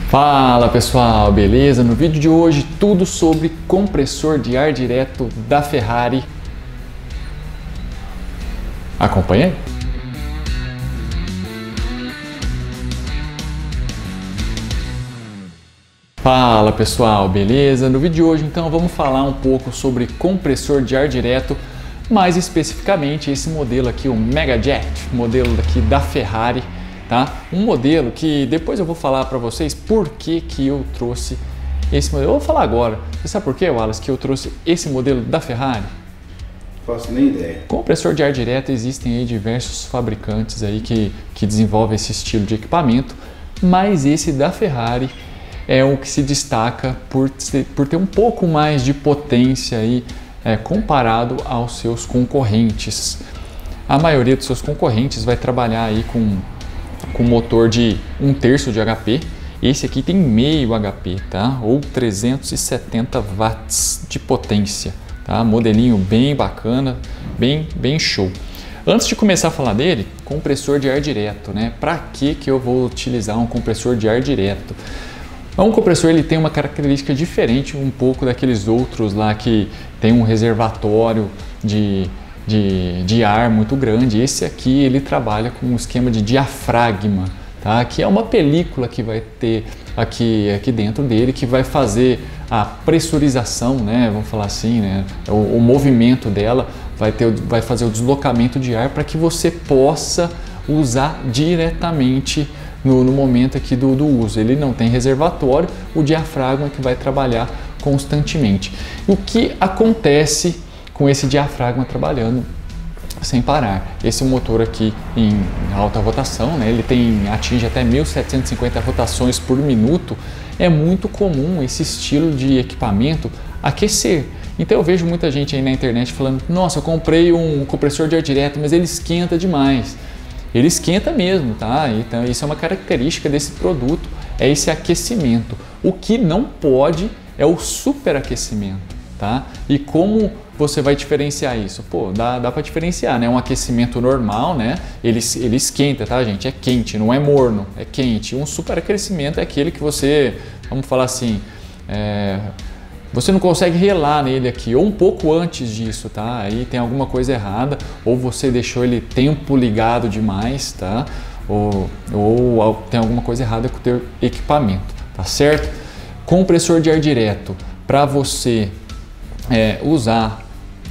Fala pessoal, beleza? No vídeo de hoje tudo sobre compressor de ar direto da Ferrari. Acompanha aí. Fala pessoal, beleza? No vídeo de hoje então vamos falar um pouco sobre compressor de ar direto, mais especificamente esse modelo aqui, o Megajet, modelo daqui da Ferrari. Tá? Um modelo que depois eu vou falar para vocês por que eu trouxe esse modelo. Eu vou falar agora. Você sabe por que, Wallace, que eu trouxe esse modelo da Ferrari? Não faço nem ideia. Compressor de ar direto, existem aí diversos fabricantes aí que desenvolvem esse estilo de equipamento, mas esse da Ferrari é o que se destaca por ter um pouco mais de potência aí, comparado aos seus concorrentes. A maioria dos seus concorrentes vai trabalhar aí com motor de 1/3 de HP, esse aqui tem meio HP, tá? Ou 370 watts de potência, tá? Modelinho bem bacana, bem show. Antes de começar a falar dele, compressor de ar direto, né? Para que eu vou utilizar um compressor de ar direto? Um compressor ele tem uma característica diferente um pouco daqueles outros lá que tem um reservatório de ar muito grande. Esse aqui ele trabalha com um esquema de diafragma, tá? Que é uma película que vai ter aqui dentro dele, que vai fazer a pressurização, né? Vamos falar assim, né? O movimento dela vai fazer o deslocamento de ar para que você possa usar diretamente no momento aqui do uso. Ele não tem reservatório, o diafragma que vai trabalhar constantemente. O que acontece com esse diafragma trabalhando sem parar? Esse motor aqui em alta rotação, né, ele atinge até 1750 rotações por minuto. É muito comum esse estilo de equipamento aquecer. Então eu vejo muita gente aí na internet falando: nossa, eu comprei um compressor de ar direto, mas ele esquenta demais. Ele esquenta mesmo, tá? Então isso é uma característica desse produto, é esse aquecimento. O que não pode é o superaquecimento. Tá? E como você vai diferenciar isso? Pô, dá para diferenciar, né? Um aquecimento normal, né? Ele esquenta, tá, gente? É quente, não é morno, é quente. Um superaquecimento é aquele que você, vamos falar assim, você não consegue relar nele aqui, ou um pouco antes disso, tá? Aí tem alguma coisa errada, ou você deixou ele tempo ligado demais, tá? Ou tem alguma coisa errada com o teu equipamento, tá certo? Compressor de ar direto, para você usar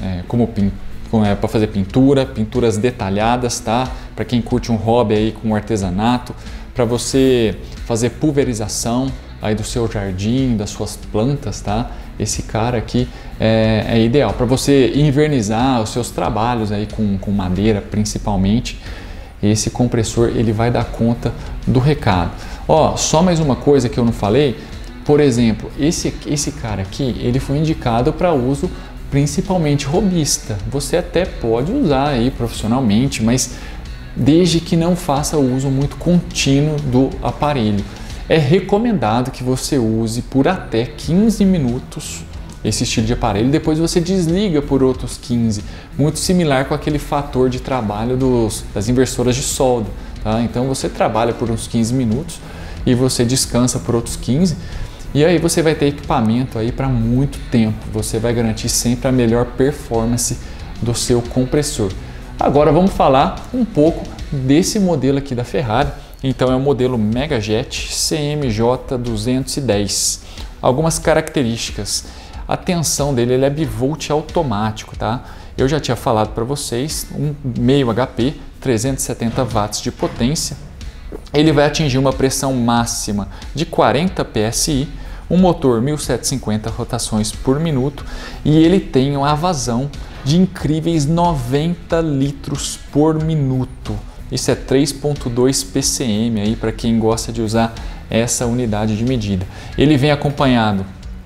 para fazer pinturas detalhadas, tá? Para quem curte um hobby aí com artesanato, para você fazer pulverização aí do seu jardim, das suas plantas, tá? Esse cara aqui é ideal para você invernizar os seus trabalhos aí com madeira, principalmente. Esse compressor ele vai dar conta do recado. Ó, só mais uma coisa que eu não falei. Por exemplo, esse cara aqui, ele foi indicado para uso principalmente hobbyista. Você até pode usar aí profissionalmente, mas desde que não faça uso muito contínuo do aparelho. É recomendado que você use por até 15 minutos esse estilo de aparelho, depois você desliga por outros 15, muito similar com aquele fator de trabalho das inversoras de solda, tá? Então você trabalha por uns 15 minutos e você descansa por outros 15. E aí você vai ter equipamento aí para muito tempo, você vai garantir sempre a melhor performance do seu compressor. Agora vamos falar um pouco desse modelo aqui da Ferrari. Então é o modelo Megajet CMJ 210. Algumas características. A tensão dele ele é bivolt automático, tá? Eu já tinha falado para vocês, um meio HP, 370 watts de potência. Ele vai atingir uma pressão máxima de 40 PSI, um motor 1750 rotações por minuto e ele tem uma vazão de incríveis 90 litros por minuto. Isso é 3.2 PCM aí para quem gosta de usar essa unidade de medida. Ele vem acompanhado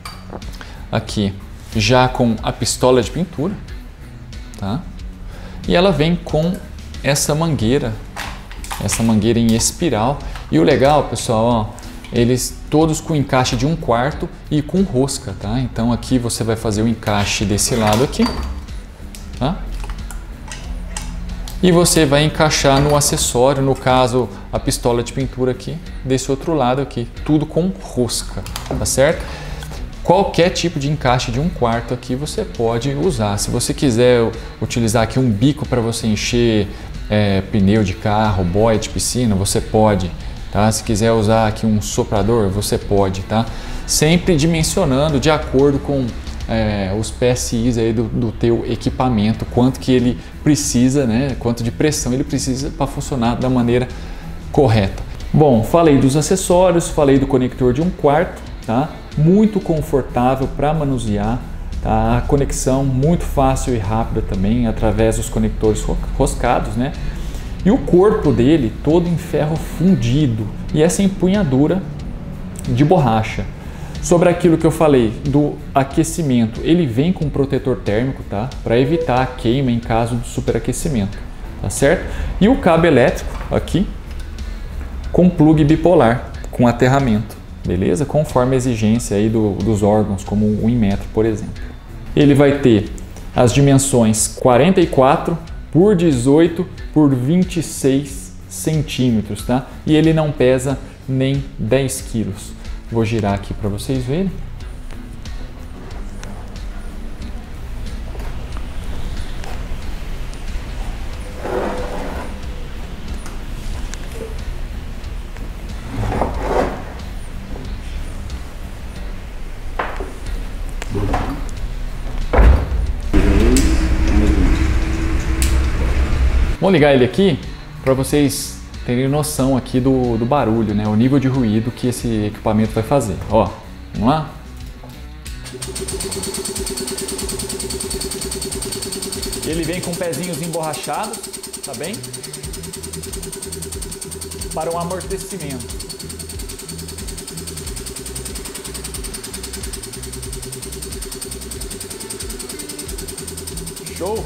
aqui já com a pistola de pintura, tá? E ela vem com essa mangueira em espiral. E o legal, pessoal, ó, eles todos com encaixe de 1/4 e com rosca, tá? Então aqui você vai fazer o encaixe desse lado aqui, tá? E você vai encaixar no acessório, no caso a pistola de pintura aqui, desse outro lado aqui, tudo com rosca, tá certo? Qualquer tipo de encaixe de um quarto aqui você pode usar. Se você quiser utilizar aqui um bico para você encher pneu de carro, boia de piscina, você pode, tá? Se quiser usar aqui um soprador, você pode, tá? Sempre dimensionando de acordo com os PSIs aí do teu equipamento, quanto que ele precisa, né? Quanto de pressão ele precisa para funcionar da maneira correta. Bom, falei dos acessórios, falei do conector de um quarto, tá? Muito confortável para manusear, tá? A conexão muito fácil e rápida também através dos conectores roscados, né? E o corpo dele todo em ferro fundido e essa empunhadura de borracha. Sobre aquilo que eu falei do aquecimento, ele vem com protetor térmico, tá? Para evitar a queima em caso de superaquecimento, tá certo? E o cabo elétrico aqui com plug bipolar, com aterramento, beleza? Conforme a exigência aí dos órgãos, como o Inmetro, por exemplo. Ele vai ter as dimensões 44 por 18 por 26 centímetros, tá? E ele não pesa nem 10 quilos. Vou girar aqui para vocês verem. Vamos ligar ele aqui para vocês terem noção aqui do barulho, né? O nível de ruído que esse equipamento vai fazer. Ó, vamos lá? Ele vem com pezinhos emborrachados, tá bem? Para um amortecimento. Show!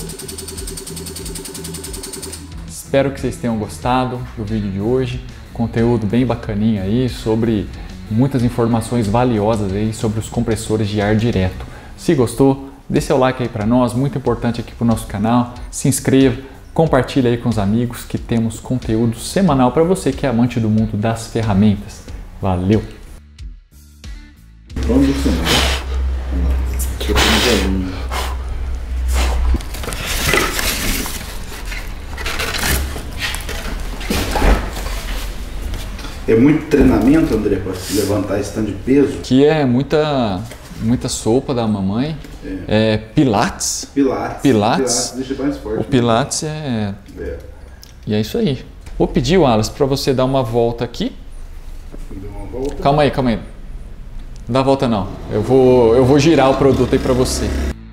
Espero que vocês tenham gostado do vídeo de hoje, conteúdo bem bacaninha aí sobre muitas informações valiosas aí sobre os compressores de ar direto. Se gostou, dê seu like aí para nós, muito importante aqui para o nosso canal, se inscreva, compartilhe aí com os amigos que temos conteúdo semanal para você que é amante do mundo das ferramentas. Valeu! É muito treinamento, André, para levantar esse tanto de peso? Que é muita sopa da mamãe. É Pilates. Pilates deixa mais forte. O Pilates E é isso aí. Vou pedir, Wallace, para você dar uma volta aqui. Uma volta? Calma aí. Não dá volta não. Eu vou girar o produto aí para você.